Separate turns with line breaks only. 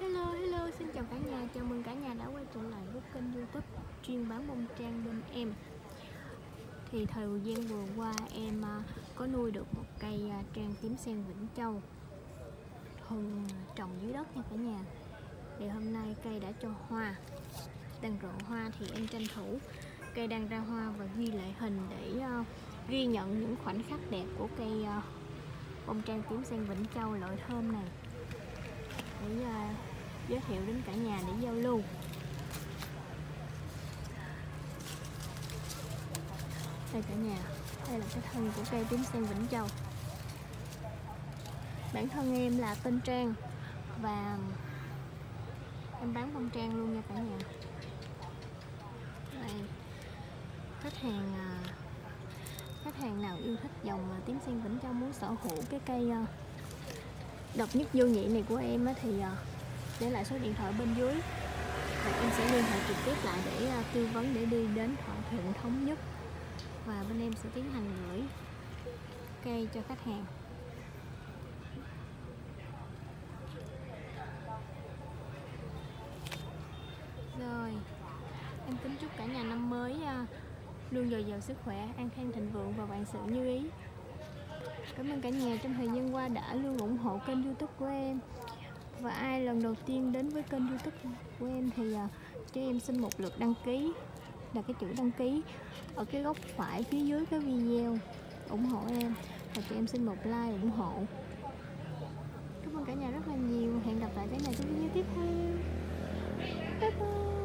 Hello, xin chào cả nhà, chào mừng cả nhà đã quay trở lại với kênh YouTube chuyên bán bông trang bên em. Thì thời gian vừa qua em có nuôi được một cây trang tím sen Vĩnh Châu thuần trồng dưới đất nha cả nhà. Thì hôm nay cây đã cho hoa, đang rộ hoa thì em tranh thủ cây đang ra hoa và ghi lại hình để ghi nhận những khoảnh khắc đẹp của cây bông trang tím sen Vĩnh Châu loại thơm này, để giới thiệu đến cả nhà để giao lưu. Đây cả nhà, đây là cái thân của cây tím sen Vĩnh Châu. Bản thân em là tên Trang và em bán bông trang luôn nha cả nhà. Đây, khách hàng nào yêu thích dòng tím sen Vĩnh Châu, muốn sở hữu cái cây độc nhất vô nhị này của em thì để lại số điện thoại bên dưới và em sẽ liên hệ trực tiếp lại để tư vấn, để đi đến thỏa thuận thống nhất, và bên em sẽ tiến hành gửi cây cho khách hàng. Rồi, em kính chúc cả nhà năm mới luôn dồi dào sức khỏe, an khang thịnh vượng và vạn sự như ý. Cảm ơn cả nhà trong thời gian qua đã luôn ủng hộ kênh YouTube của em. Và ai lần đầu tiên đến với kênh YouTube của em thì cho em xin một lượt đăng ký, là cái chữ đăng ký ở cái góc phải phía dưới cái video, ủng hộ em, và cho em xin một like ủng hộ. Cảm ơn cả nhà rất là nhiều. Hẹn gặp lại cả nhà trong video tiếp theo. Bye bye.